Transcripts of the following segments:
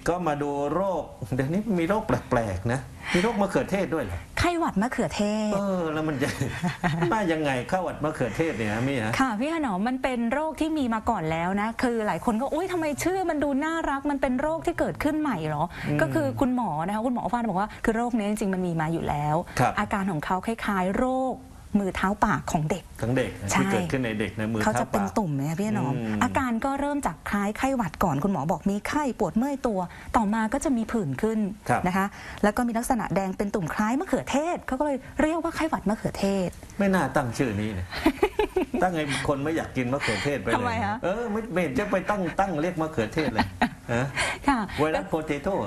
ก็มาดูโรคเดี๋ยวนี้มีโรคแปลกๆนะมีโรคมะเขือเทศด้วยเหรอไข้หวัดมะเขือเทศแล้วมันจะมายังไงไข้หวัดมะเขือเทศเนี่ยมี่ฮะค่ะพี่ถนอมมันเป็นโรคที่มีมาก่อนแล้วนะคือหลายคนก็อุ้ยทำไมชื่อมันดูน่ารักมันเป็นโรคที่เกิดขึ้นใหม่เหรอก็คือคุณหมอนะคะคุณหมอฟ้าบอกว่าคือโรคนี้จริงๆมันมีมาอยู่แล้วอาการของเขาคล้ายๆโรคมือเท้าปากของเด็กทั้งเด็กที่เกิดขึ้นในเด็กในมือเท้าปากเขาจะเป็นตุ่มนะพี่น้องอาการก็เริ่มจากคล้ายไข้หวัดก่อนคุณหมอบอกมีไข้ปวดเมื่อยตัวต่อมาก็จะมีผื่นขึ้นนะคะแล้วก็มีลักษณะแดงเป็นตุ่มคล้ายมะเขือเทศเขาก็เลยเรียกว่าไข้หวัดมะเขือเทศไม่น่าตั้งชื่อนี้เนี่ยตั้งไงคนไม่อยากกินมะเขือเทศไปเลยทำไมคะไม่จะไปตั้งเรียกมะเขือเทศเลยค่ะไวรัสโพเตโต้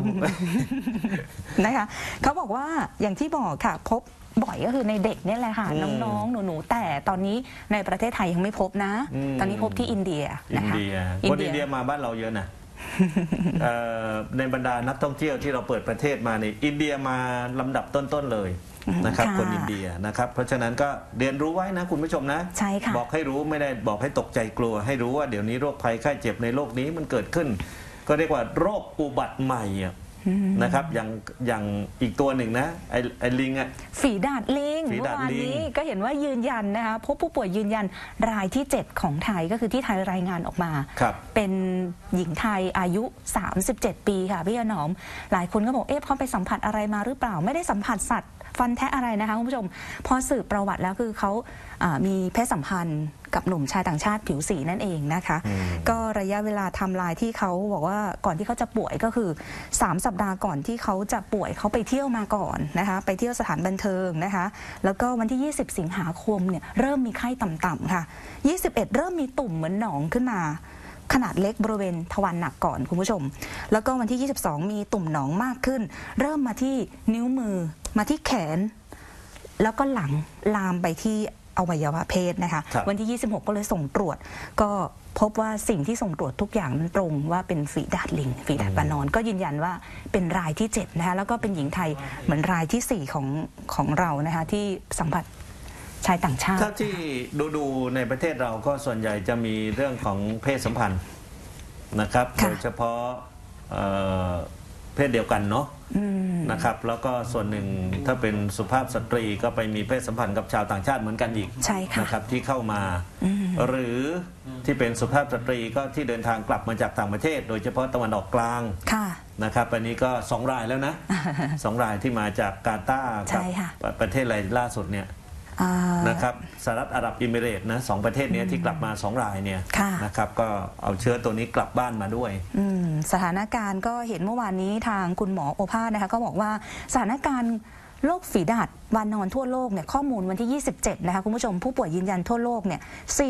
นะคะเขาบอกว่าอย่างที่บอกค่ะพบบ่อยก็คือในเด็กนี่แหละค่ะน้องๆหนูๆแต่ตอนนี้ในประเทศไทยยังไม่พบนะตอนนี้พบที่อินเดียนะคะคนอินเดียมาบ้านเราเยอะนะในบรรดานักท่องเที่ยวที่เราเปิดประเทศมานี่อินเดียมาลำดับต้นๆเลยนะครับคนอินเดียนะครับเพราะฉะนั้นก็เรียนรู้ไว้นะคุณผู้ชมนะใช่ค่ะบอกให้รู้ไม่ได้บอกให้ตกใจกลัวให้รู้ว่าเดี๋ยวนี้โรคภัยไข้เจ็บในโลกนี้มันเกิดขึ้นก็เรียกว่าโรคอุบัติใหม่นะครับอย่างอีกตัวหนึ่งนะไอ้ลิงอะฝีดาษลิงเมื่อวานนี้ก็เห็นว่ายืนยันนะคะพบผู้ป่วยยืนยันรายที่7ของไทยก็คือที่ไทยรายงานออกมาเป็นหญิงไทยอายุ37ปีค่ะพี่หนอมหลายคนก็บอกเขาไปสัมผัสอะไรมาหรือเปล่าไม่ได้สัมผัสสัตว์ฟันแทะอะไรนะคะคุณผู้ชมพอสืบประวัติแล้วคือเขามีเพศสัมพันธ์กับหนุ่มชายต่างชาติผิวสีนั่นเองนะคะก็ระยะเวลาไทม์ไลน์ที่เขาบอกว่าก่อนที่เขาจะป่วยก็คือ3สัปดาห์ก่อนที่เขาจะป่วยเขาไปเที่ยวมาก่อนนะคะไปเที่ยวสถานบันเทิงนะคะแล้วก็วันที่20สิงหาคมเนี่ยเริ่มมีไข้ต่ำๆค่ะ21เริ่มมีตุ่มเหมือนหนองขึ้นมาขนาดเล็กบริเวณทวารหนักก่อนคุณผู้ชมแล้วก็วันที่22มีตุ่มหนองมากขึ้นเริ่มมาที่นิ้วมือมาที่แขนแล้วก็หลังลามไปที่อวัยวะเพศนะคะวันที่26ก็เลยส่งตรวจก็พบว่าสิ่งที่ส่งตรวจทุกอย่างมันตรงว่าเป็นฝีดาษลิงฝีดาษปลานอนก็ยืนยันว่าเป็นรายที่7นะคะแล้วก็เป็นหญิงไทยเหมือนรายที่4ของเรานะคะที่สัมผัสชายต่างชาติถ้าที่ดูในประเทศเราก็ส่วนใหญ่จะมีเรื่องของเพศสัมพันธ์นะครับโดยเฉพาะเพศเดียวกันเนาะนะครับแล้วก็ส่วนหนึ่งถ้าเป็นสุภาพสตรีก็ไปมีเพศสัมพันธ์กับชาวต่างชาติเหมือนกันอีกนะครับที่เข้ามาหรือที่เป็นสุภาพสตรีก็ที่เดินทางกลับมาจากต่างประเทศโดยเฉพาะตะวันออกกลางนะครับอันนี้ก็2รายแล้วนะ2รายที่มาจากกาตาร์กับประเทศอะไรล่าสุดเนี่ยนะครับสหรัฐอาหรับเอมิเรตส์นะ2ประเทศนี้ที่กลับมา2รายเนี่ยนะครับก็เอาเชื้อตัวนี้กลับบ้านมาด้วยสถานการณ์ก็เห็นเมื่อวานนี้ทางคุณหมอโอภาสนะคะก็บอกว่าสถานการณ์โรคฝีดาษวานอนทั่วโลกเนี่ยข้อมูลวันที่27นะคะคุณผู้ชมผู้ป่วยยืนยันทั่วโลกเนี่ย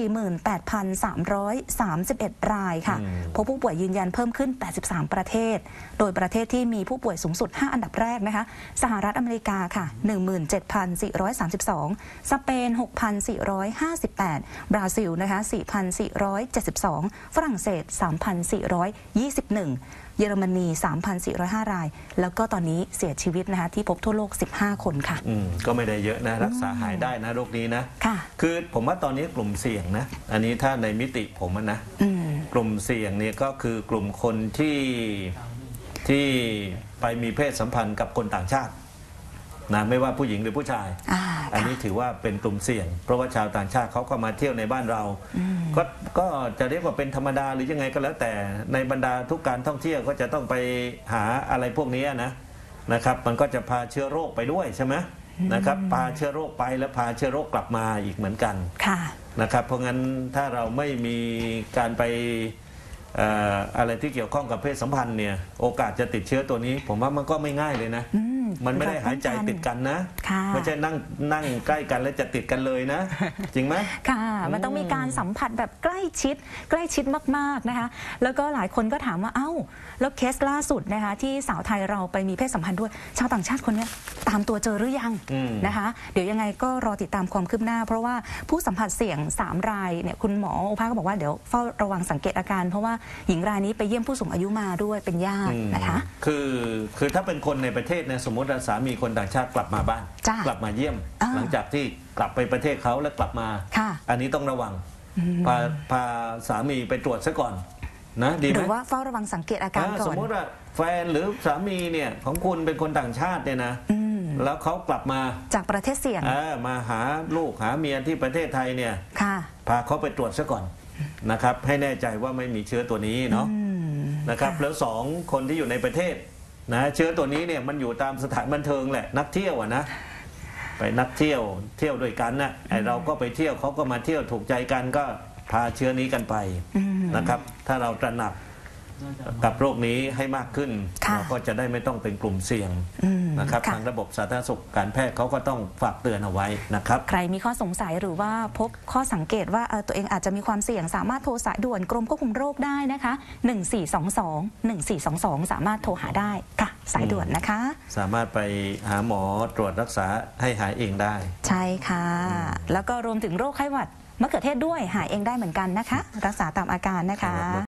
48,331 รายค่ะพบผู้ป่วยยืนยันเพิ่มขึ้น83ประเทศโดยประเทศที่มีผู้ป่วยสูงสุด5อันดับแรกนะคะสหรัฐอเมริกาค่ะ 17,432 สเปน 6,458 บราซิลนะคะ 4,472 ฝรั่งเศส 3,421เยอรมนี 3,405 รายแล้วก็ตอนนี้เสียชีวิตนะคะที่พบทั่วโลก15คนค่ะก็ไม่ได้เยอะนะรักษาหายได้นะโรคนี้นะคือผมว่าตอนนี้กลุ่มเสี่ยงนะอันนี้ถ้าในมิติผมนะกลุ่มเสี่ยงเนี่ยก็คือกลุ่มคนที่ไปมีเพศสัมพันธ์กับคนต่างชาตินะไม่ว่าผู้หญิงหรือผู้ชายอันนี้ถือว่าเป็นกลุ่มเสี่ยงเพราะว่าชาวต่างชาติเขาก็มาเที่ยวในบ้านเราก็จะเรียกว่าเป็นธรรมดาหรือยังไงก็แล้วแต่ในบรรดาทุกการท่องเที่ยวก็จะต้องไปหาอะไรพวกนี้นะครับมันก็จะพาเชื้อโรคไปด้วยใช่ไหมนะครับพาเชื้อโรคไปแล้วพาเชื้อโรคกลับมาอีกเหมือนกันนะครับเพราะงั้นถ้าเราไม่มีการไปอะไรที่เกี่ยวข้องกับเพศสัมพันธ์เนี่ยโอกาสจะติดเชื้อตัวนี้ผมว่ามันก็ไม่ง่ายเลยนะมันไม่ได้หายใจติดกันนะไม่ใช่นั่งใกล้กันแล้วจะติดกันเลยนะจริงไหมค่ะมันต้องมีการสัมผัสแบบใกล้ชิดมากๆนะคะแล้วก็หลายคนก็ถามว่าเอ้าแล้วเคสล่าสุดนะคะที่สาวไทยเราไปมีเพศสัมพันธ์ด้วยชาวต่างชาติคนนี้ตามตัวเจอหรือยังนะคะเดี๋ยวยังไงก็รอติดตามความคืบหน้าเพราะว่าผู้สัมผัสเสี่ยง3รายเนี่ยคุณหมอโอภาสก็บอกว่าเดี๋ยวเฝ้าระวังสังเกตอาการเพราะว่าหญิงรายนี้ไปเยี่ยมผู้สูงอายุมาด้วยเป็นญาตินะคะคือถ้าเป็นคนในประเทศเนี่ยสมมติสามีคนต่างชาติกลับมาบ้านกลับมาเยี่ยมหลังจากที่กลับไปประเทศเขาแล้วกลับมาอันนี้ต้องระวังพาสามีไปตรวจซะก่อนนะดีไหมหรือว่าเฝ้าระวังสังเกตอาการก่อนสมมติว่าแฟนหรือสามีเนี่ยของคุณเป็นคนต่างชาติเนี่ยนะแล้วเขากลับมาจากประเทศเสี่ยงมาหาลูกหาเมียที่ประเทศไทยเนี่ยพาเขาไปตรวจซะก่อนนะครับให้แน่ใจว่าไม่มีเชื้อตัวนี้เนาะนะครับแล้ว2 คนที่อยู่ในประเทศนะเชื้อตัวนี้เนี่ยมันอยู่ตามสถานบันเทิงแหละนักเที่ยวนะไปนักเที่ยวด้วยกันนะไอเราก็ไปเที่ยวเขาก็มาเที่ยวถูกใจกันก็พาเชื้อนี้กันไปนะครับถ้าเราตระหนักกับโรคนี้ให้มากขึ้นเราก็จะได้ไม่ต้องเป็นกลุ่มเสี่ยงนะครับทางระบบสาธารณสุขการแพทย์เขาก็ต้องฝากเตือนเอาไว้นะครับใครมีข้อสงสัยหรือว่าพบข้อสังเกตว่าตัวเองอาจจะมีความเสี่ยงสามารถโทรสายด่วนกรมควบคุมโรคได้นะคะ1422 สามารถโทรหาได้ค่ะสายด่วนนะคะสามารถไปหาหมอตรวจรักษาให้หายเองได้ใช่ค่ะแล้วก็รวมถึงโรคไข้หวัดมะเขือเทศด้วยหายเองได้เหมือนกันนะคะรักษาตามอาการนะคะ